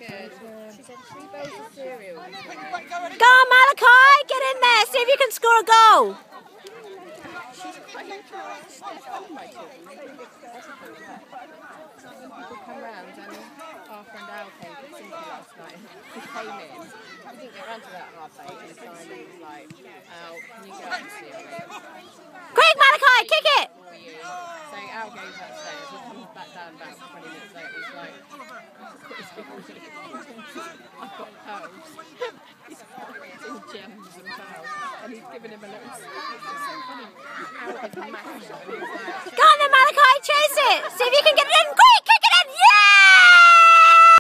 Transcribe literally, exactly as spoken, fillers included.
good. She said three bowls of cereal. Go on, Malachai, get in there, see if you can score a goal. She's quite interested. Oh my children. People come round and our friend Al came to Cindy last night. He came in. We didn't get round to that half eight and Simon was like, Al, can you go up and see me? Quick, Malachai, kick it! For you. So Al goes upstairs. He comes back down about twenty minutes later. He's like, I've got pearls. He's all gems and pearls. And he's given him a little stick. It's so funny. Al had mashed and he was like, Go on then, Malachai, chase it! See if you can get